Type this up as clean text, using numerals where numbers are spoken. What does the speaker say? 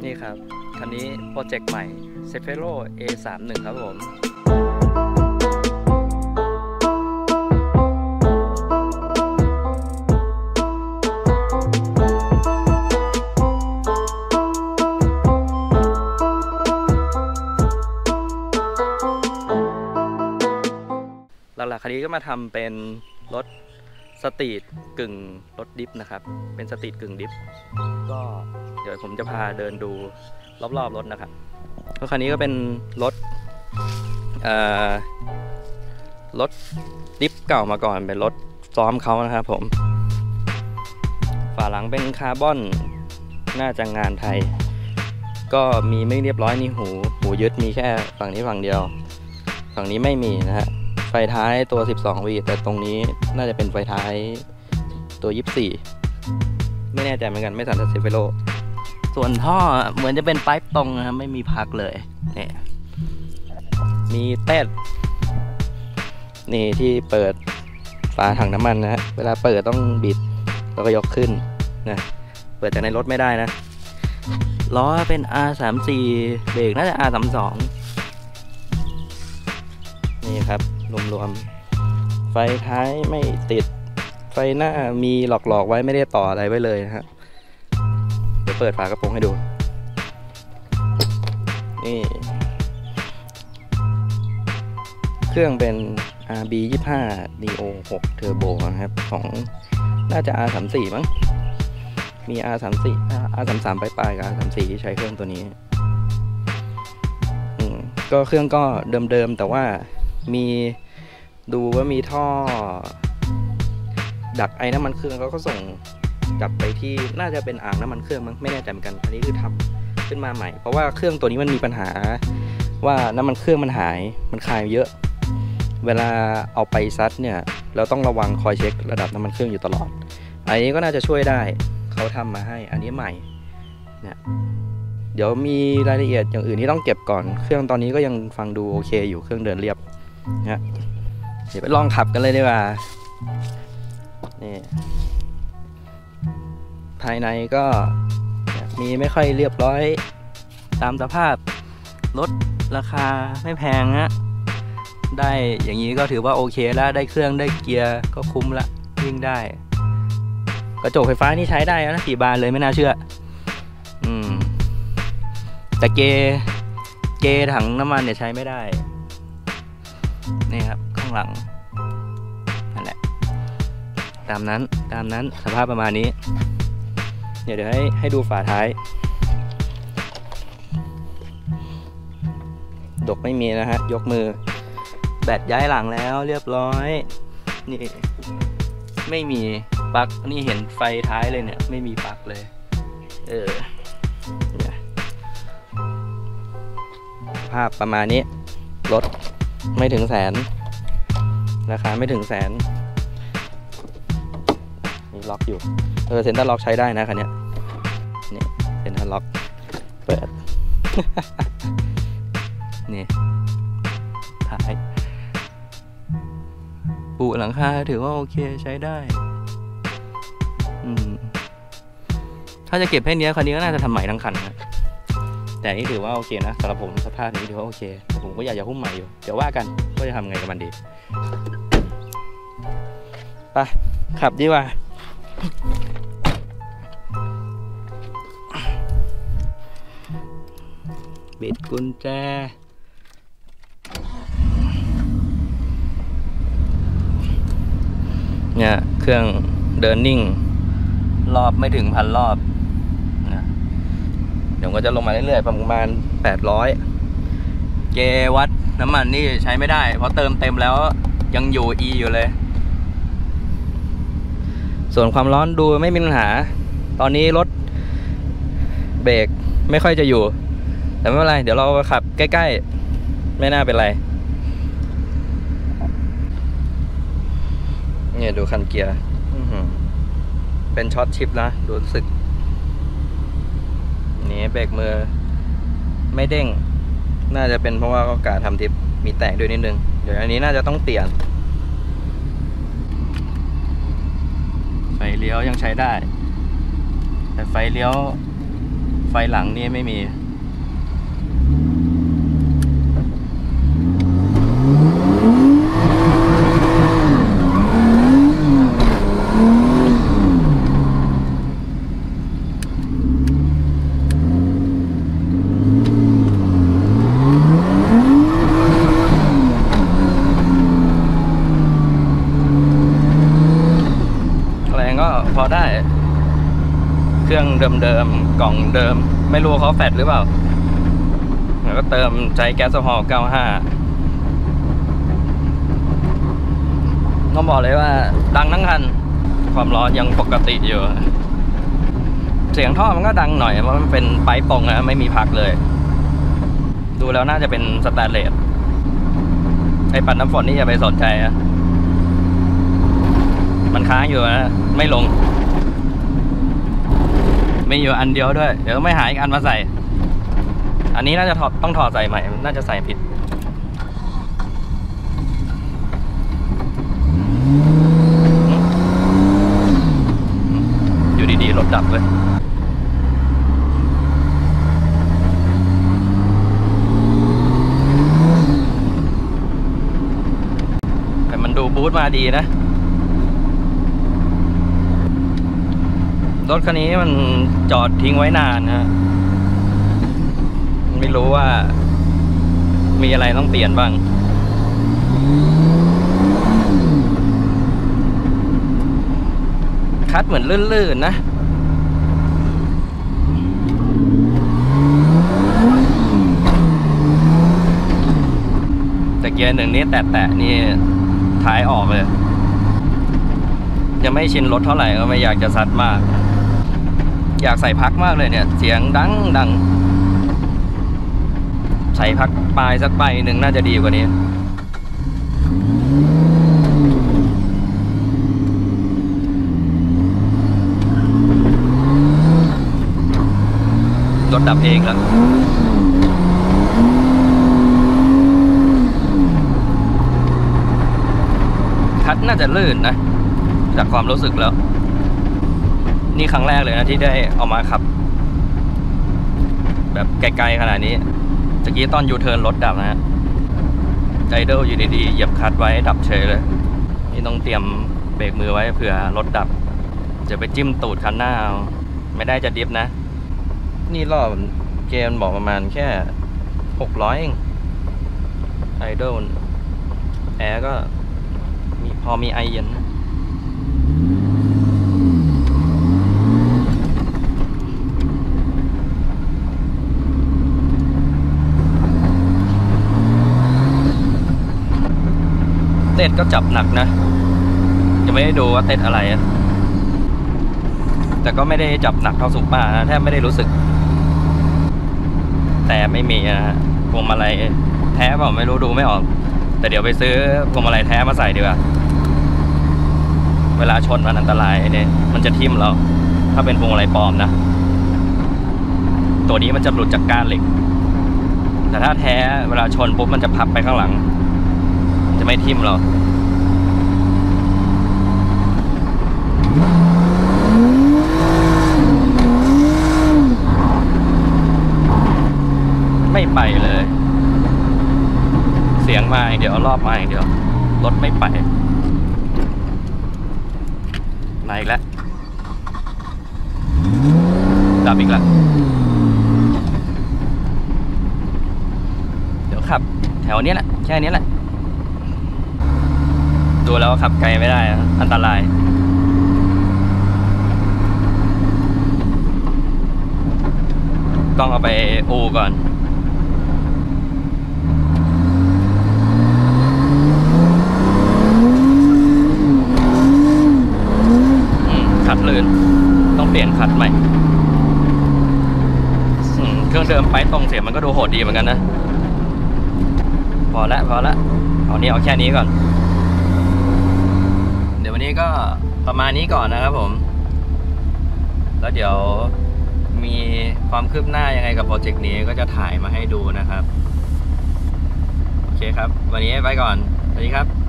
นี่ครับคันนี้โปรเจกต์ใหม่ Cefiro A31 ครับผมหลักๆคันนี้ก็มาทำเป็นรถสตรีทกึ่งรถดิฟนะครับเป็นสตรีทกึ่งดิฟก็เดี๋ยวผมจะพาเดินดูรอบๆรถนะครับก็คันนี้ก็เป็นรถรถดิฟเก่ามาก่อนเป็นรถซ้อมเขานะครับผมฝาหลังเป็นคาร์บอนน่าจะงานไทยก็มีไม่เรียบร้อยนี่หูยึดมีแค่ฝั่งนี้ฝั่งเดียวฝั่งนี้ไม่มีนะฮะไฟท้ายตัว12 V แต่ตรงนี้น่าจะเป็นไฟท้ายตัว24ไม่แน่ใจเหมือนกันไม่สันทัดเซเฟโรส่วนท่อเหมือนจะเป็นไพป์ตรงนะครับไม่มีพักเลยนี่มีเต้นนี่ที่เปิดฝาถังน้ำมันนะฮะเวลาเปิดต้องบิดแล้วก็ยกขึ้นนะเปิดจากในรถไม่ได้นะล้อเป็น R34 เบรกน่าจะ R32 นี่ครับรวมๆไฟท้ายไม่ติดไฟหน้ามีหลอกๆไว้ไม่ได้ต่ออะไรไว้เลยนะฮะเดี๋ยวเปิดฝากระโปรงให้ดูนี่เครื่องเป็น RB25 Neo 6 Turbo นะครับของน่าจะ R34 มั้งมี R34 R33 ปลายๆกับ R34 ที่ใช้เครื่องตัวนี้ก็เครื่องก็เดิมๆแต่ว่ามีดูว่ามีท่อดักไอ้น้ำมันเครื่องเขาก็ส่งกลับไปที่น่าจะเป็นอ่างน้ำมันเครื่องมั้งไม่แน่ใจเหมือนกันอันนี้คือทำขึ้นมาใหม่เพราะว่าเครื่องตัวนี้มันมีปัญหาว่าน้ำมันเครื่องมันหายมันคายเยอะเวลาเอาไปซัดเนี่ยเราต้องระวังคอยเช็คระดับน้ำมันเครื่องอยู่ตลอดอันนี้ก็น่าจะช่วยได้เขาทำมาให้อันนี้ใหม่เนี่ยเดี๋ยวมีรายละเอียดอย่างอื่นที่ต้องเก็บก่อนเครื่องตอนนี้ก็ยังฟังดูโอเคอยู่เครื่องเดินเรียบนะเดี๋ยวไปลองขับกันเลยดีกว่านี่ภายในก็มีไม่ค่อยเรียบร้อยตามสภาพรถราคาไม่แพงฮะได้อย่างนี้ก็ถือว่าโอเคแล้วได้เครื่องได้เกียร์ก็คุ้มละวิ่งได้กระจกไฟฟ้านี่ใช้ได้นะ4 บานเลยไม่น่าเชื่อแต่เกถังน้ำมันเนี่ยใช้ไม่ได้นี่ครับข้างหลังนั่นแหละตามนั้นสภาพประมาณนี้เดี๋ยวให้ดูฝาท้ายดกไม่มีนะฮะยกมือแบตย้ายหลังแล้วเรียบร้อยนี่ไม่มีปลั๊กนี่เห็นไฟท้ายเลยเนี่ยไม่มีปลั๊กเลยภาพประมาณนี้รถไม่ถึงแสนราคาไม่ถึงแสนนี่ล็อกอยู่เซ็นเตอร์ล็อกใช้ได้นะคันนี้นี่เซ็นเตอร์ล็อกเปิด นี่ท้ายปูหลังคาถือว่าโอเคใช้ได้ถ้าจะเก็บให้เนี้ยคันนี้ก็น่าจะทำใหม่ทั้งคันนะแต่นี่ถือว่าโอเคนะสำหรับผมสภาพนี้ถือว่าโอเคแต่ผมก็อยากจะหุ้มใหม่อยู่เดี๋ยวว่ากันว่าจะทำไงกับมันดีไปขับดีกว่าบิดกุญแจเนี่ยเครื่องเดินนิ่งรอบไม่ถึง1,000 รอบนะเดี๋ยวก็จะลงมาเรื่อยๆประมาณ800เกวัตน้ำมันนี่ใช้ไม่ได้เพราะเติมเต็มแล้วยังอยู่ E อยู่เลยส่วนความร้อนดูไม่มีปัญหาตอนนี้รถเบรกไม่ค่อยจะอยู่แต่ไม่เป็นไรเดี๋ยวเราขับใกล้ๆไม่น่าเป็นไรเนี่ยดูคันเกียร์เป็นช็อตชิปนะรู้สึกนี่เบรกมือไม่เด้งน่าจะเป็นเพราะว่าก็กะทำทิปมีแตกด้วยนิดนึงเดี๋ยวอันนี้น่าจะต้องเปลี่ยนไฟเลี้ยวยังใช้ได้แต่ไฟเลี้ยวฟหลังนี่ไม่มีแรงก็พอได้เครื่องเดิมๆกล่องเดิมไม่รู้เขาแฟดหรือเปล่าแล้วก็เติมใช้แก๊สโซฮอล์95ต้องบอกเลยว่าดังทั้งคันความร้อนยังปกติอยู่เสียงท่อมันก็ดังหน่อยเพราะมันเป็นไฟตรงนะไม่มีพักเลยดูแล้วน่าจะเป็นสแตนเลสไอ้ปัดน้ำฝนนี่อย่าไปสนใจนะมันค้างอยู่นะไม่ลงมีอยู่อันเดียวด้วยเดี๋ยวไม่หาอีกอันมาใส่อันนี้น่าจะต้องถอดใส่ใหม่น่าจะใส่ผิดอยู่ดีๆรถดับเลยแต่มันดูบูทมาดีนะรถคันนี้มันจอดทิ้งไว้นานนะไม่รู้ว่ามีอะไรต้องเปลี่ยนบ้างคัดเหมือนลื่นๆนะแต่เกียร์หนึ่งนี้แตะนี่ท้ายออกเลยยังไม่ชินรถเท่าไหร่ก็ไม่อยากจะซัดมากอยากใส่พักมากเลยเนี่ยเสียงดังใส่พักปลายสักใบหนึ่งน่าจะดีกว่านี้รถดับเองแล้วคัดน่าจะลื่นนะจากความรู้สึกแล้วนี่ครั้งแรกเลยนะที่ได้เอามาขับแบบไกลๆขนาดนี้ตะกี้ตอนยูเทิร์นรถดับนะฮะใจเดิลอยู่ดีๆเหยียบคัดไว้ดับเฉยเลยนี่ต้องเตรียมเบรกมือไว้เผื่อรถดับจะไปจิ้มตูดคันหน้าไม่ได้จะดิฟนะนี่รอบเกมบอกประมาณแค่600เองไอดอลแอร์ก็มีพอมีไอเย็นเต็ดก็จับหนักนะยังไม่ได้ดูว่าเต็ดอะไรแต่ก็ไม่ได้จับหนักเท่าซุปเปอร์นะแทบไม่ได้รู้สึกแต่ไม่มีนะพวงมาลัยแท้เปล่าไม่รู้ดูไม่ออกแต่เดี๋ยวไปซื้อพวงมาลัยแท้มาใส่ดีกว่าเวลาชนมันอันตรายเนี่ยมันจะทิ่มเราถ้าเป็นพวงมาลัยปลอมนะตัวนี้มันจะหลุดจากก้านเหล็กแต่ถ้าแท้เวลาชนปุ๊บมันจะพับไปข้างหลังจะไม่ทิ่มเราไม่ไปเลยเสียงมาอย่างเดียวรอบมาอย่างเดียวรถไม่ไปมาอีกแล้วดับอีกแล้วเดี๋ยวขับแถวนี้แหละแค่นี้แหละดูแล้วขับไกลไม่ได้อันตรายต้องเอาไปอูก่อนขัดลื่นต้องเปลี่ยนขัดใหม่เครื่องเดิมไปตรงเสียงมันก็ดูโหดดีเหมือนกันนะพอละเอานี้เอาแค่นี้ก่อนเดี๋ยววันนี้ก็ประมาณนี้ก่อนนะครับผมแล้วเดี๋ยวมีความคืบหน้ายังไงกับโปรเจกต์นี้ก็จะถ่ายมาให้ดูนะครับโอเคครับวันนี้ไปก่อนสวัสดีครับ